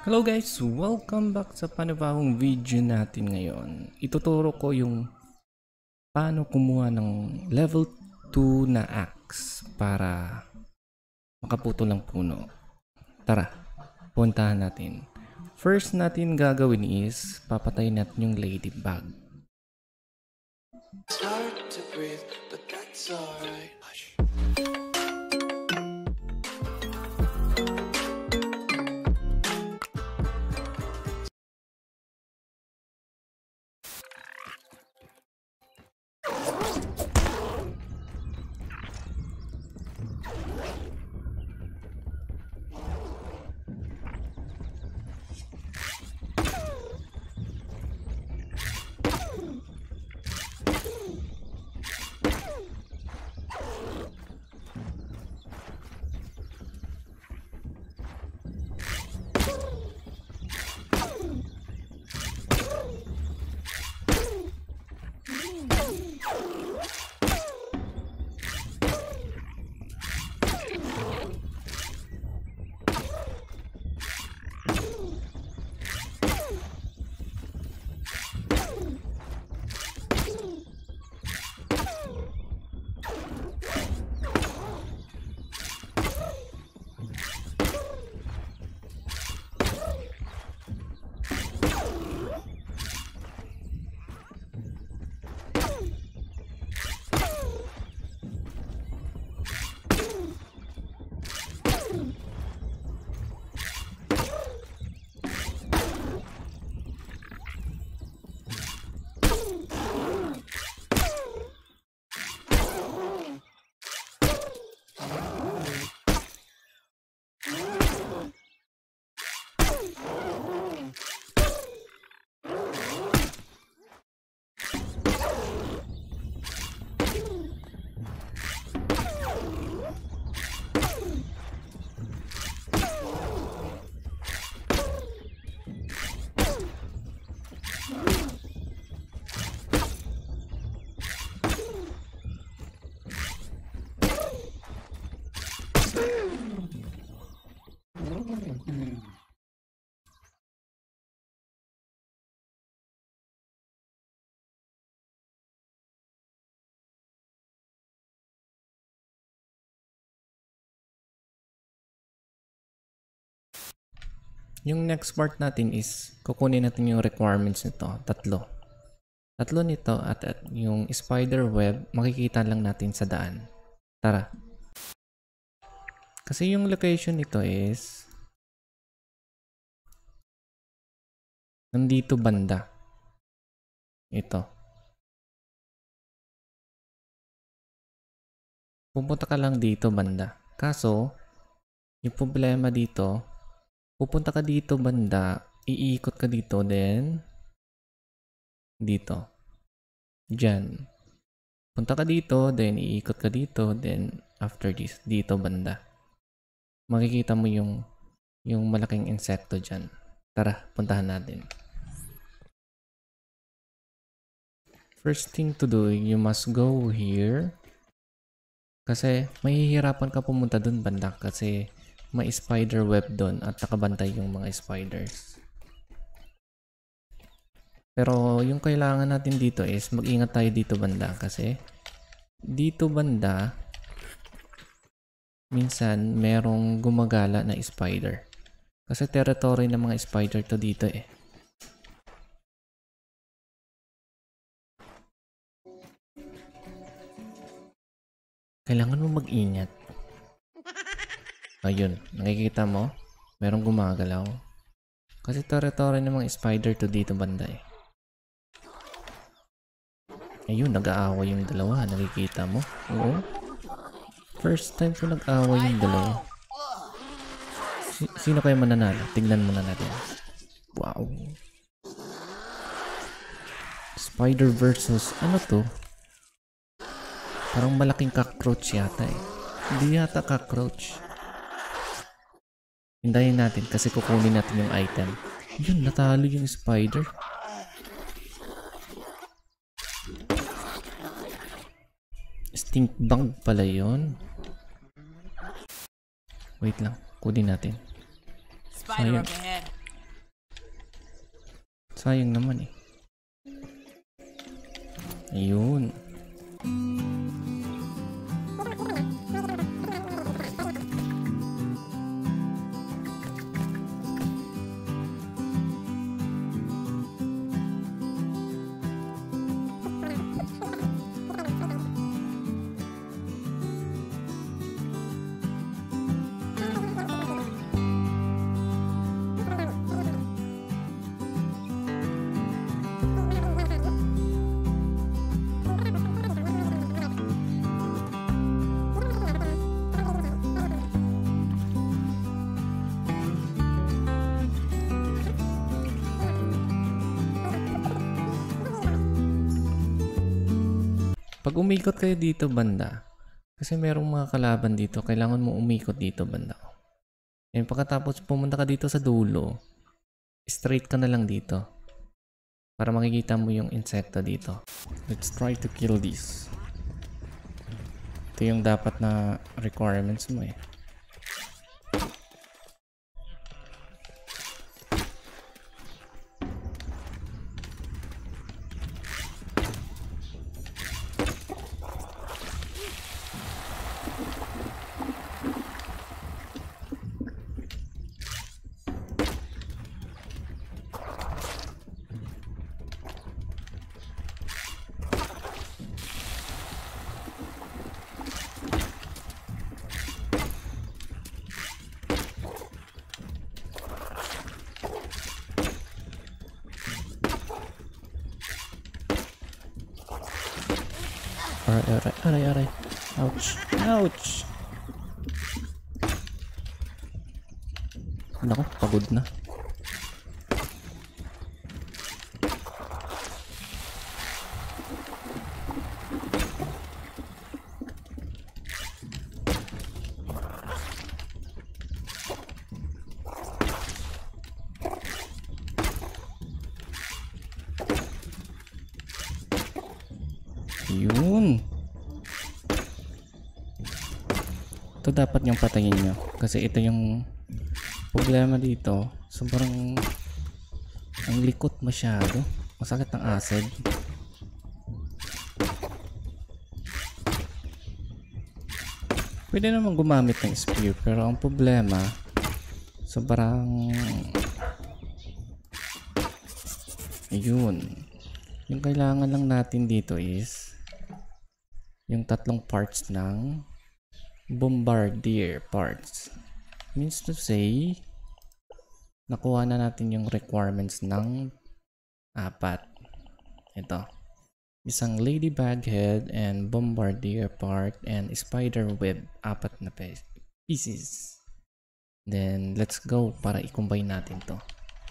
Hello guys! Welcome back sa panibagong video natin ngayon. Ituturo ko yung paano kumuha ng level 2 na axe para makaputol ng puno. Tara, puntahan natin. First natin gagawin is papatayin natin yung Ladybug. It's hard to breathe, but that's alright. Yung next part natin is kukunin natin yung requirements nito. Tatlo nito at yung spider web makikita lang natin sa daan. Tara. Kasi yung location nito is nandito banda. Ito. Pupunta ka lang dito banda. Kaso, yung problema dito, pupunta ka dito banda, iikot ka dito, then dito. Diyan. Punta ka dito, then iikot ka dito, then after this, dito banda. Makikita mo yung malaking insekto dyan. Tara, puntahan natin. First thing to do, you must go here. Kasi mahihirapan ka pumunta dun banda kasi may spider web doon at nakabantay yung mga spiders. Pero yung kailangan natin dito is mag-ingat tayo dito banda kasi dito banda minsan merong gumagala na spider. Kasi territory ng mga spider to dito eh. Kailangan mo mag-ingat. Ayun, nakikita mo? Merong gumagalaw. Kasi territory ng mga spider to dito banda eh. Ayun, nag-aaway yung dalawa. Nakikita mo? Oo. First time ko nag-aaway yung dalawa. Sino kayo mananalo? Tignan muna natin. Wow. Spider versus ano to? Parang malaking cockroach yata eh. Hindi yata cockroach. Hintayin natin kasi kukunin natin yung item. Yun, natalo yung spider. Stink bug pala yun. Wait lang, kunin natin. Spider up ahead. Sayang naman eh. Ayun. Pag umikot kayo dito banda, kasi merong mga kalaban dito, kailangan mo umikot dito banda. And pagkatapos pumunta ka dito sa dulo, straight ka na lang dito. Para makikita mo yung insekto dito. Let's try to kill this. Ito yung dapat na requirements mo eh. Aray. Ouch. Naku, pagod na. Yun. Ito dapat yung patayin nyo. Kasi ito yung problema dito. Sobrang ang likot masyado. Masakit ng acid. Pwede naman gumamit ng spear. Pero ang problema, sobrang ayun. Yung kailangan lang natin dito is yung tatlong parts ng bombardier parts. Means to say, nakuha na natin yung requirements ng 4. Ito. Isang ladybug head and bombardier part and spider web. 4 na pieces. Then, let's go para i-combine natin to.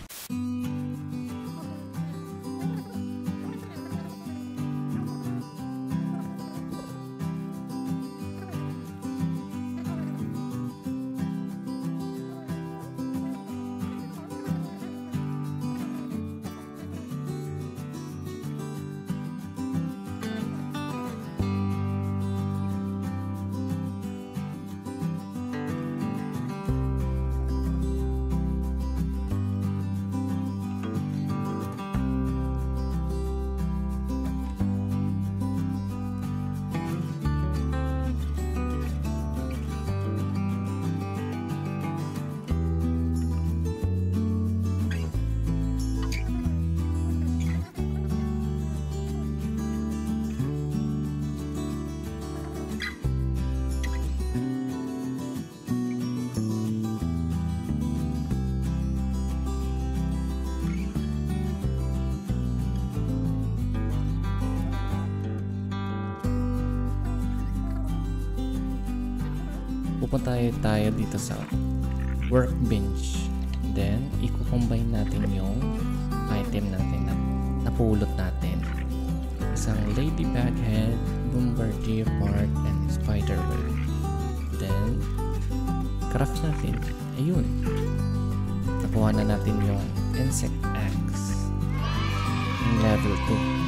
Pupunta tayo dito sa workbench. Then, i-combine natin yung item natin na napulot natin. Isang ladybug head, bombardier part, and spider web. Then, craft natin. Ayun. Nakuha na natin yung insect axe. Yung level 2.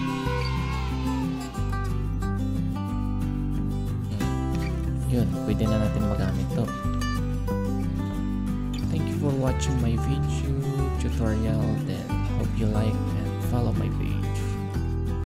Yun, pwede na natin magamit to. Thank you for watching my video tutorial. Then hope you like my page.